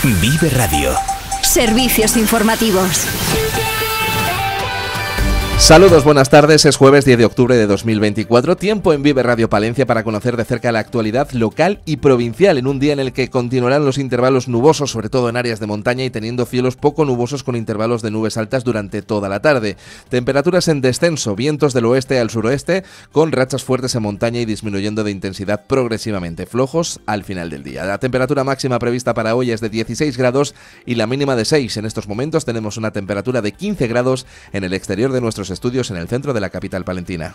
Vive Radio. Servicios informativos. Saludos, buenas tardes. Es jueves 10 de octubre de 2024. Tiempo en Vive Radio Palencia para conocer de cerca la actualidad local y provincial en un día en el que continuarán los intervalos nubosos, sobre todo en áreas de montaña, y teniendo cielos poco nubosos con intervalos de nubes altas durante toda la tarde. Temperaturas en descenso, vientos del oeste al suroeste, con rachas fuertes en montaña y disminuyendo de intensidad progresivamente, flojos al final del día. La temperatura máxima prevista para hoy es de 16 grados y la mínima de 6. En estos momentos tenemos una temperatura de 15 grados en el exterior de nuestros estudios en el centro de la capital palentina.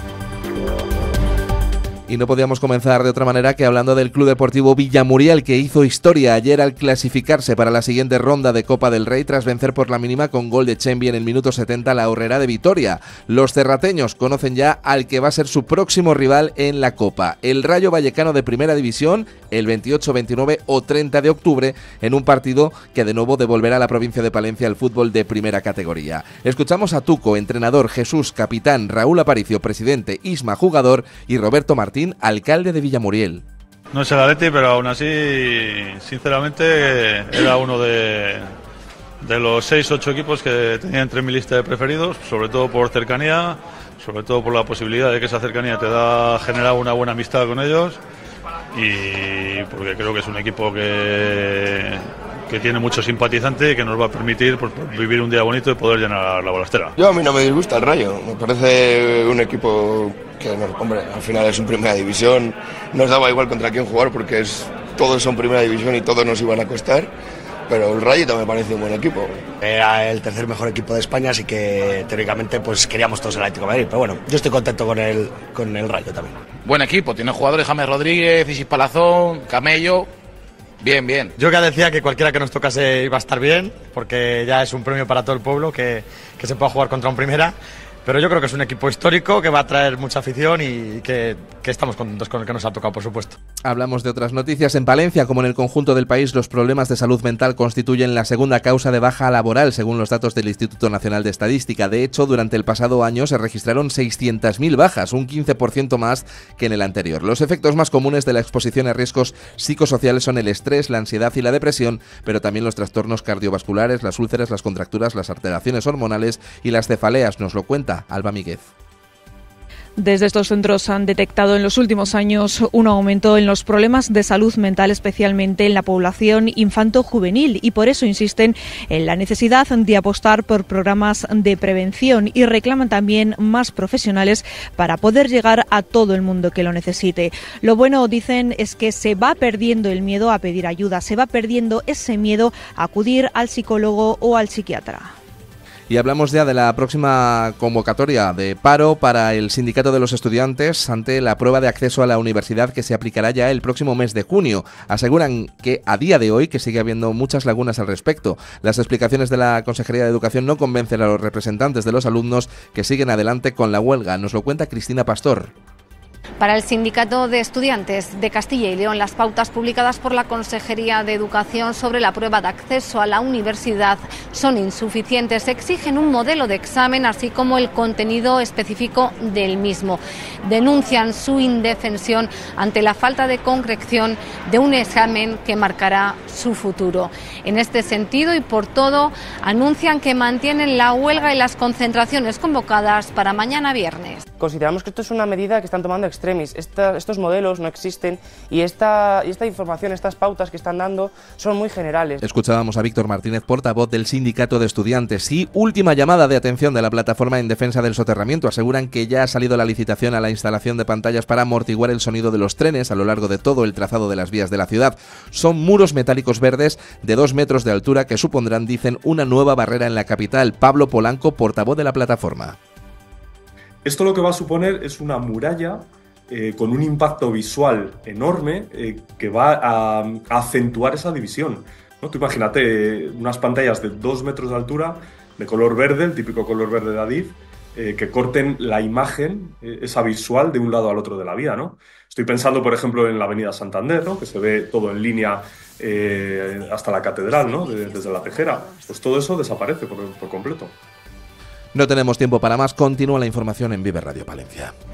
Y no podíamos comenzar de otra manera que hablando del Club Deportivo Villamuriel, que hizo historia ayer al clasificarse para la siguiente ronda de Copa del Rey tras vencer por la mínima con gol de Chembi en el minuto 70 la Horrera de Vitoria. Los cerrateños conocen ya al que va a ser su próximo rival en la Copa, el Rayo Vallecano de Primera División, el 28, 29 o 30 de octubre, en un partido que de nuevo devolverá a la provincia de Palencia el fútbol de primera categoría. Escuchamos a Tuco, entrenador, Jesús, capitán, Raúl Aparicio, presidente, Isma, jugador, y Roberto Martín, alcalde de Villamuriel. No es el Atleti, pero aún así, sinceramente, era uno de los 6-8 equipos que tenía entre mi lista de preferidos, sobre todo por cercanía, sobre todo por la posibilidad de que esa cercanía te da generar una buena amistad con ellos, y porque creo que es un equipo que tiene mucho simpatizante y que nos va a permitir vivir un día bonito y poder llenar la balastera. A mí no me disgusta el Rayo, me parece un equipo que, hombre, al final es un primera división, nos daba igual contra quién jugar porque todos son primera división y todos nos iban a costar, pero el Rayo también me parece un buen equipo. Era el tercer mejor equipo de España, así que teóricamente pues queríamos todos el Atlético de Madrid, pero bueno, yo estoy contento con el Rayo también. Buen equipo, tiene jugadores James Rodríguez, Isis Palazón, Camello. Bien. Yo ya decía que cualquiera que nos tocase iba a estar bien, porque ya es un premio para todo el pueblo que se pueda jugar contra un primera, pero yo creo que es un equipo histórico que va a traer mucha afición y que estamos contentos con el que nos ha tocado, por supuesto. Hablamos de otras noticias. En Palencia, como en el conjunto del país, los problemas de salud mental constituyen la segunda causa de baja laboral, según los datos del Instituto Nacional de Estadística. De hecho, durante el pasado año se registraron 600.000 bajas, un 15% más que en el anterior. Los efectos más comunes de la exposición a riesgos psicosociales son el estrés, la ansiedad y la depresión, pero también los trastornos cardiovasculares, las úlceras, las contracturas, las alteraciones hormonales y las cefaleas, nos lo cuenta Alba Míguez. Desde estos centros han detectado en los últimos años un aumento en los problemas de salud mental, especialmente en la población infanto-juvenil, y por eso insisten en la necesidad de apostar por programas de prevención y reclaman también más profesionales para poder llegar a todo el mundo que lo necesite. Lo bueno, dicen, es que se va perdiendo el miedo a pedir ayuda, se va perdiendo ese miedo a acudir al psicólogo o al psiquiatra. Y hablamos ya de la próxima convocatoria de paro para el Sindicato de los Estudiantes ante la prueba de acceso a la universidad que se aplicará ya el próximo mes de junio. Aseguran que a día de hoy que sigue habiendo muchas lagunas al respecto. Las explicaciones de la Consejería de Educación no convencen a los representantes de los alumnos que siguen adelante con la huelga. Nos lo cuenta Cristina Pastor. Para el Sindicato de Estudiantes de Castilla y León, las pautas publicadas por la Consejería de Educación sobre la prueba de acceso a la universidad son insuficientes. Exigen un modelo de examen, así como el contenido específico del mismo. Denuncian su indefensión ante la falta de concreción de un examen que marcará su futuro. En este sentido y por todo, anuncian que mantienen la huelga y las concentraciones convocadas para mañana viernes. Consideramos que esto es una medida que están tomando extremis. Estos modelos no existen y esta información, estas pautas que están dando son muy generales. Escuchábamos a Víctor Martínez, portavoz del Sindicato de Estudiantes. Y última llamada de atención de la plataforma en defensa del soterramiento. Aseguran que ya ha salido la licitación a la instalación de pantallas para amortiguar el sonido de los trenes a lo largo de todo el trazado de las vías de la ciudad. Son muros metálicos verdes de 2 metros de altura que supondrán, dicen, una nueva barrera en la capital. Pablo Polanco, portavoz de la plataforma. Esto lo que va a suponer es una muralla con un impacto visual enorme que va a acentuar esa división, ¿no? Tú imagínate unas pantallas de 2 metros de altura, de color verde, el típico color verde de Adif, que corten la imagen, esa visual, de un lado al otro de la vía, ¿no? Estoy pensando, por ejemplo, en la avenida Santander, ¿no? Que se ve todo en línea hasta la catedral, ¿no? Desde la Tejera. Pues todo eso desaparece por completo. No tenemos tiempo para más. Continúa la información en Vive Radio Palencia.